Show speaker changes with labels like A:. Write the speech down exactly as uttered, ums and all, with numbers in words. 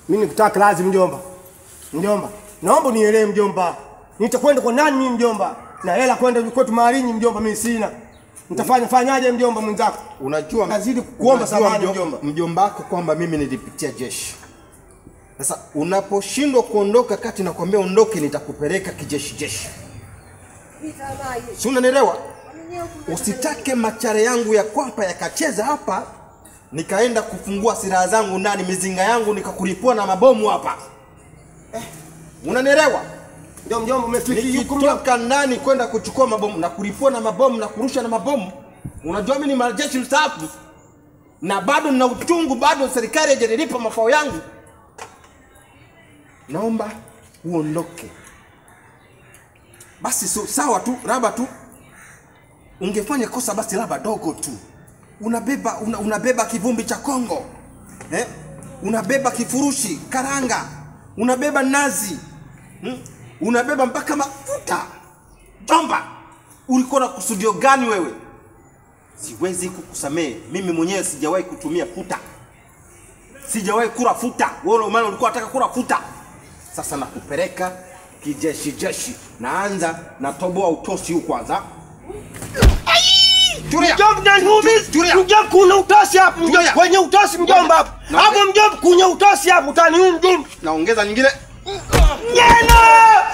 A: Mimi nikutaka kazi mjomba. Mjomba, naomba unielewe mjomba. Nitakwenda kwa nani mimi mjomba? Na hela kwenda kwetu Maharini mjomba mimi sina. Nitafanya fanyaje mjomba mwenzako?
B: Unajua
A: nazidi kuomba samahani mjomba.
B: Mjomba wako kwamba mimi nilipitia jeshi. Sasa unaposhindwa kuondoka kati na kuambia ondoke nitakupeleka kijeshi jeshi. Si unanielewa? Usitake machare yangu ya kwapa yakacheza hapa nikaenda kufungua silaha zangu ndani mizinga yangu nikakulipua na mabomu hapa. Eh, unanielewa?
A: Ndio mjomba umefikia
B: kutoka ndani kwenda kuchukua mabomu na kulipua na mabomu na kurusha na mabomu. Unajua mimi ni majeshi mstaafu na bado nina uchungu, bado serikali haijanilipa mafao yangu. Naomba uondoke. Basi so, sawa tu, raba tu. Ungefanya kosa basi raba dogo tu. Unabeba una, unabeba kivumbi cha Kongo. Eh? Unabeba kifurushi karanga. Unabeba nazi. Hmm? Unabeba mpaka mafuta. Jomba, ulikuwa na kusudio gani wewe? Siwezi kukusamehe. Mimi mwenyewe sijawahi kutumia futa. Sijawahi kula futa. Wewe maana ulikuwa unataka kula futa. Sasa nakupeleka kijeshi jeshi. Naanza na toboa utosi huu kwanza.
A: Tulia. Mjomba nani humizi? Mjomba kuna utosi hapo mjomba. Kwenye utosi mjomba hapo. Hapo mjomba kuna utosi hapo utani huyu mjomba.
B: Naongeza nyingine.
A: Nyena!